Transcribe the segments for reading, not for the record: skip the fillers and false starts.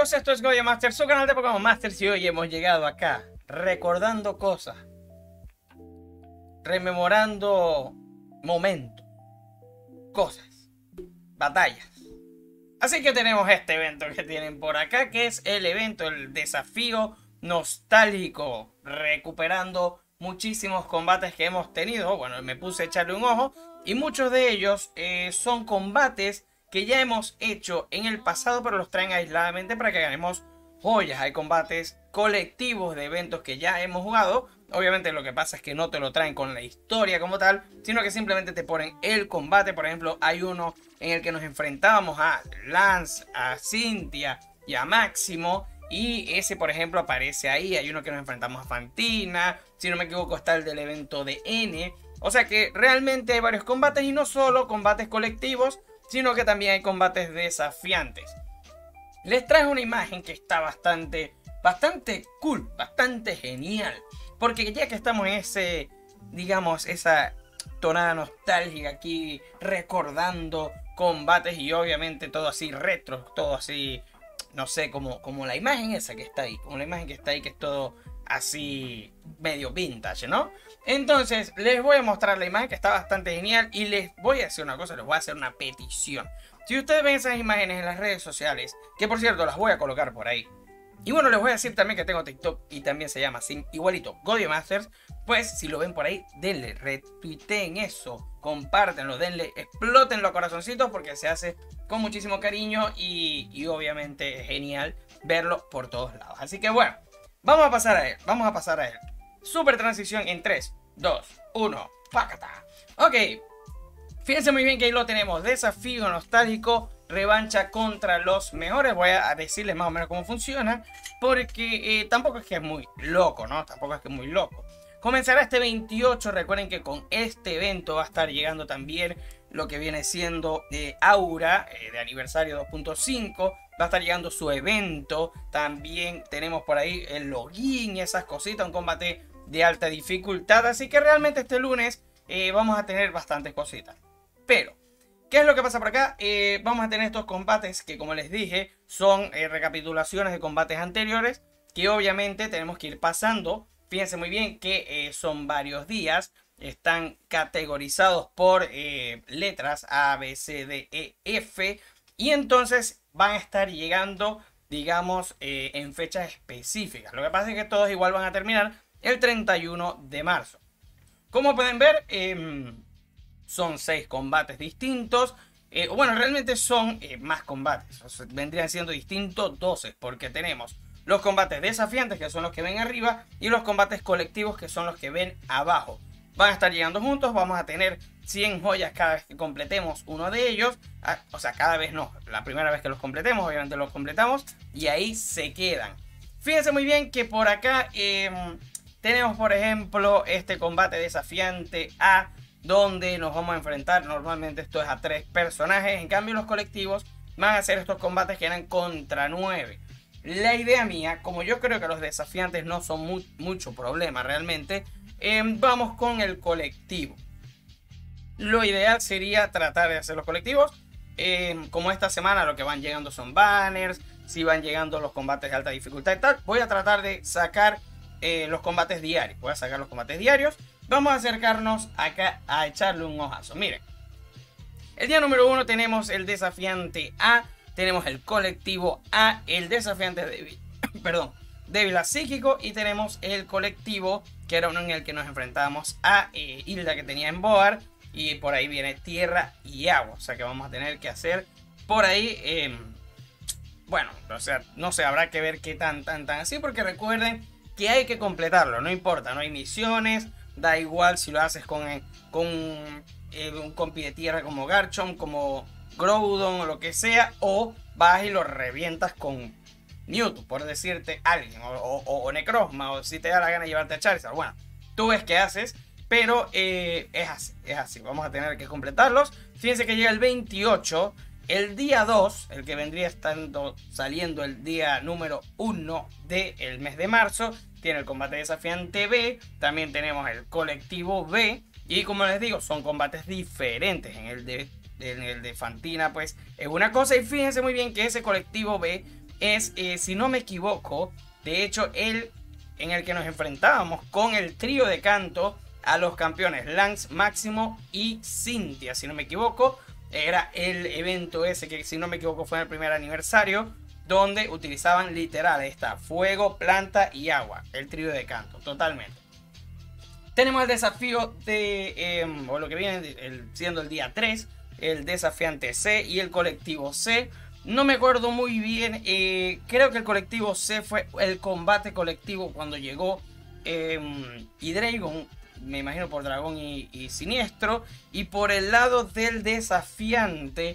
amigos, esto es Godia Master, su canal de Pokémon Masters, y hoy hemos llegado acá recordando cosas, rememorando momentos, cosas, batallas. Así que tenemos este evento que tienen por acá, que es el evento, el desafío nostálgico, recuperando muchísimos combates que hemos tenido. Bueno, me puse a echarle un ojo y muchos de ellos son combates que ya hemos hecho en el pasado, pero los traen aisladamente para que ganemos joyas. Hay combates colectivos de eventos que ya hemos jugado. Obviamente lo que pasa es que no te lo traen con la historia como tal, sino que simplemente te ponen el combate. Por ejemplo, hay uno en el que nos enfrentábamos a Lance, a Cynthia y a Máximo, y ese, por ejemplo, aparece ahí. Hay uno que nos enfrentamos a Fantina, si no me equivoco está el del evento de N. O sea que realmente hay varios combates, y no solo combates colectivos, sino que también hay combates desafiantes. Les traje una imagen que está bastante cool, bastante genial. Porque ya que estamos en ese, digamos, esa tonada nostálgica aquí, recordando combates y obviamente todo así retro, todo así, no sé, como la imagen esa que está ahí, como la imagen que está ahí, que es todo así medio vintage, ¿no? Entonces les voy a mostrar la imagen que está bastante genial, y les voy a hacer una cosa, les voy a hacer una petición. Si ustedes ven esas imágenes en las redes sociales, que por cierto las voy a colocar por ahí, y bueno, les voy a decir también que tengo TikTok y también se llama así, igualito, Godia Masters. Pues si lo ven por ahí, denle, retuiteen eso, compártenlo, denle, exploten los corazoncitos, porque se hace con muchísimo cariño y obviamente es genial verlo por todos lados. Así que bueno, vamos a pasar a él, Super transición en 3, 2, 1, ¡pácata! Ok, fíjense muy bien que ahí lo tenemos, desafío nostálgico, revancha contra los mejores. Voy a decirles más o menos cómo funciona, porque tampoco es que es muy loco, ¿no? Tampoco es que es muy loco. Comenzará este 28, recuerden que con este evento va a estar llegando también lo que viene siendo Aura, de aniversario 2.5, va a estar llegando su evento. También tenemos por ahí el login y esas cositas, un combate de alta dificultad, así que realmente este lunes vamos a tener bastantes cositas. Pero ¿qué es lo que pasa por acá? Vamos a tener estos combates que, como les dije, son recapitulaciones de combates anteriores, que obviamente tenemos que ir pasando. Fíjense muy bien que son varios días, están categorizados por letras A, B, C, D, E, F, y entonces van a estar llegando, digamos, en fechas específicas. Lo que pasa es que todos igual van a terminar el 31 de marzo. Como pueden ver, son 6 combates distintos. Bueno, realmente son más combates. O sea, vendrían siendo distintos 12, porque tenemos los combates desafiantes, que son los que ven arriba, y los combates colectivos, que son los que ven abajo. Van a estar llegando juntos. Vamos a tener 100 joyas cada vez que completemos uno de ellos. O sea, cada vez no. La primera vez que los completemos, obviamente los completamos, y ahí se quedan. Fíjense muy bien que por acá tenemos, por ejemplo, este combate desafiante A, donde nos vamos a enfrentar. Normalmente esto es a 3 personajes. En cambio los colectivos van a ser estos combates que eran contra 9. La idea mía, como yo creo que los desafiantes no son mucho problema realmente, vamos con el colectivo. Lo ideal sería tratar de hacer los colectivos. Como esta semana lo que van llegando son banners, si van llegando los combates de alta dificultad y tal, voy a tratar de sacar los combates diarios. Voy a sacar los combates diarios. Vamos a acercarnos acá a echarle un ojazo. Miren, el día número 1 tenemos el desafiante A, tenemos el colectivo A, el desafiante débil, perdón, débil a psíquico, y tenemos el colectivo, que era uno en el que nos enfrentábamos a Hilda, que tenía en Boar, y por ahí viene tierra y agua. O sea que vamos a tener que hacer por ahí, bueno, o sea, no sé, habrá que ver qué tan así, porque recuerden que hay que completarlo, no importa, no hay misiones. Da igual si lo haces con un compi de tierra como Garchomp, como Groudon o lo que sea, o vas y lo revientas con Mewtwo, por decirte alguien, o Necrozma, o si te da la gana de llevarte a Charizard. Bueno, tú ves qué haces, pero es así, vamos a tener que completarlos. Fíjense que llega el 28, el día 2, el que vendría saliendo el día número 1 del mes de marzo, tiene el combate desafiante B, también tenemos el colectivo B, y como les digo, son combates diferentes. En el de Fantina pues es una cosa, y fíjense muy bien que ese colectivo B es, si no me equivoco, de hecho, en el que nos enfrentábamos con el trío de canto a los campeones Lance, Máximo y Cynthia, si no me equivoco. Era el evento ese que, si no me equivoco, fue en el primer aniversario, donde utilizaban literal esta fuego, planta y agua, el trío de canto, totalmente. Tenemos el desafío de, o lo que viene siendo el día 3, el desafiante C y el colectivo C. No me acuerdo muy bien, creo que el colectivo C fue el combate colectivo cuando llegó Hydreigon, me imagino por Dragón y Siniestro. Y por el lado del desafiante,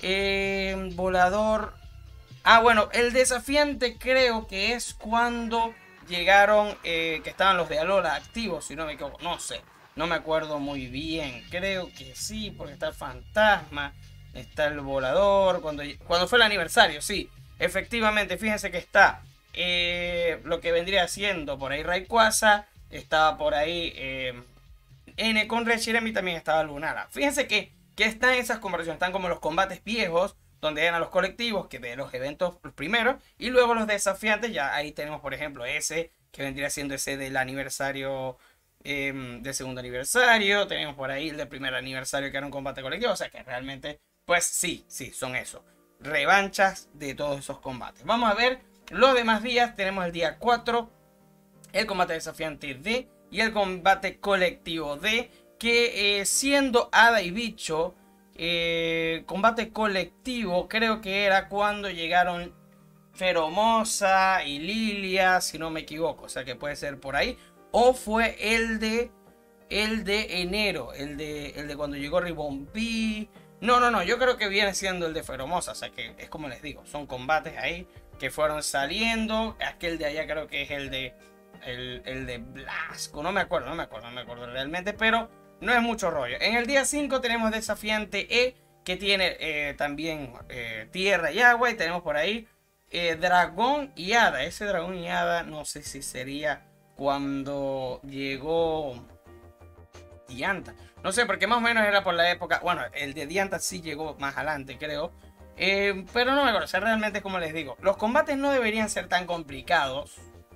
Volador... Ah, bueno, el desafiante creo que es cuando llegaron, que estaban los de Alola activos, si no me equivoco, no sé. No me acuerdo muy bien, creo que sí, porque está el fantasma, está el volador, cuando fue el aniversario, sí. Efectivamente, fíjense que está lo que vendría siendo por ahí Rayquaza, estaba por ahí N con Reshiram y también estaba Lunala. Fíjense que están esas conversaciones, están como los combates viejos, donde eran los colectivos, que de los eventos primeros, y luego los desafiantes, ya ahí tenemos por ejemplo ese, que vendría siendo ese del aniversario, del segundo aniversario, tenemos por ahí el del primer aniversario que era un combate colectivo, o sea que realmente, pues sí, son eso, revanchas de todos esos combates. Vamos a ver los demás días. Tenemos el día 4, el combate desafiante D y el combate colectivo D, que siendo Hada y Bicho, combate colectivo creo que era cuando llegaron Feromosa y Lilia, si no me equivoco, o sea que puede ser por ahí, o fue el de enero, el de cuando llegó Ribombee. No, yo creo que viene siendo el de Feromosa, o sea que es como les digo, son combates ahí que fueron saliendo. Aquel de allá creo que es el de Blasco, no me acuerdo realmente, pero no es mucho rollo. En el día 5 tenemos desafiante E, que tiene también tierra y agua, y tenemos por ahí dragón y hada. Ese dragón y hada no sé si sería cuando llegó Dianta, no sé, porque más o menos era por la época. Bueno, el de Dianta sí llegó más adelante, creo. Pero no me acuerdo, o sea, realmente, como les digo, los combates no deberían ser tan complicados,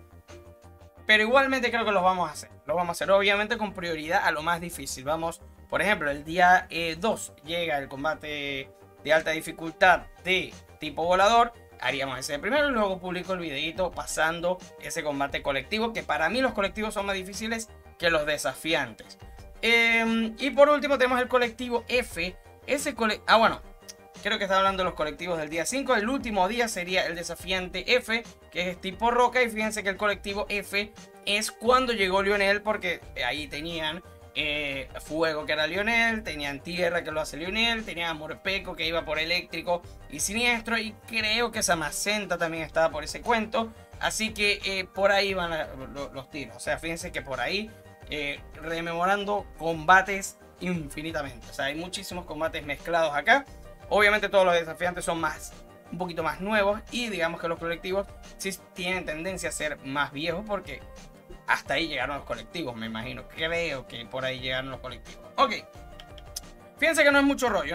pero igualmente creo que los vamos a hacer. Los vamos a hacer, obviamente, con prioridad a lo más difícil. Vamos, por ejemplo, el día 2 llega el combate de alta dificultad de tipo volador. Haríamos ese primero y luego publico el videito pasando ese combate colectivo, que para mí los colectivos son más difíciles que los desafiantes. Y por último tenemos el colectivo F. Bueno, creo que está hablando de los colectivos del día 5. El último día sería el desafiante F, que es tipo roca. Y fíjense que el colectivo F es cuando llegó Lionel, porque ahí tenían fuego, que era Lionel, tenían tierra, que lo hace Lionel, tenían Morpeko, que iba por eléctrico y siniestro, y creo que Samacenta también estaba por ese cuento. Así que por ahí van los tiros. O sea, fíjense que por ahí rememorando combates infinitamente. O sea, hay muchísimos combates mezclados acá. Obviamente todos los desafiantes son un poquito más nuevos, y digamos que los colectivos sí tienen tendencia a ser más viejos, porque hasta ahí llegaron los colectivos, me imagino. Creo que por ahí llegaron los colectivos. Ok. Fíjense que no es mucho rollo,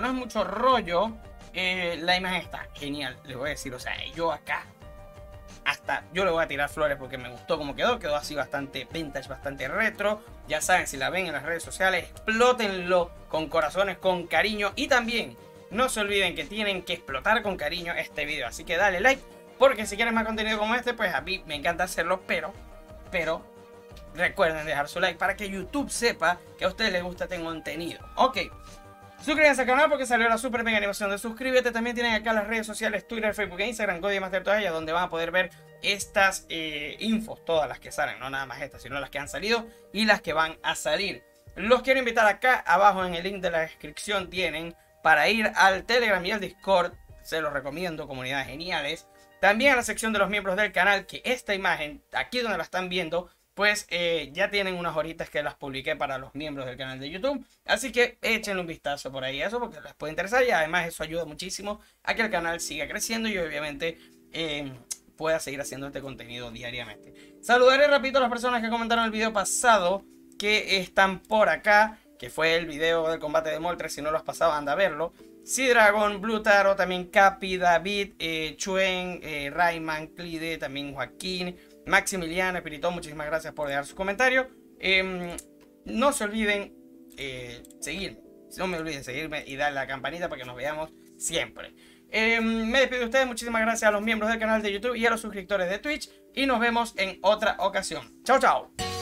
la imagen está genial, les voy a decir. O sea, yo acá hasta yo le voy a tirar flores porque me gustó cómo quedó así bastante vintage, bastante retro. Ya saben, si la ven en las redes sociales, explótenlo con corazones, con cariño. Y también no se olviden que tienen que explotar con cariño este video. Así que dale like, porque si quieren más contenido como este, pues a mí me encanta hacerlo. Pero recuerden dejar su like para que YouTube sepa que a ustedes les gusta este contenido. Ok. Suscríbanse al canal porque salió la super mega animación de suscríbete. También tienen acá las redes sociales, Twitter, Facebook e Instagram, Codemaster, todas ellas, donde van a poder ver estas infos, todas las que salen, no nada más estas, sino las que han salido y las que van a salir. Los quiero invitar acá abajo en el link de la descripción, tienen para ir al Telegram y al Discord. Se los recomiendo, comunidades geniales. También a la sección de los miembros del canal, que esta imagen, aquí donde la están viendo, pues ya tienen unas horitas que las publiqué para los miembros del canal de YouTube. Así que échenle un vistazo por ahí a eso, porque les puede interesar. Y además eso ayuda muchísimo a que el canal siga creciendo y obviamente pueda seguir haciendo este contenido diariamente. Saludaré rapidito a las personas que comentaron el video pasado, que están por acá, que fue el video del combate de Moltres. Si no lo has pasado, anda a verlo. Dragon, Blue Taro, también Capi, David, Chuen, Rayman, Clide, también Joaquín, Maximiliano, Espiritón, muchísimas gracias por dejar su comentario. No se olviden seguirme, no me olviden seguirme y darle a la campanita para que nos veamos siempre. Me despido de ustedes, muchísimas gracias a los miembros del canal de YouTube y a los suscriptores de Twitch y nos vemos en otra ocasión. Chao, chao.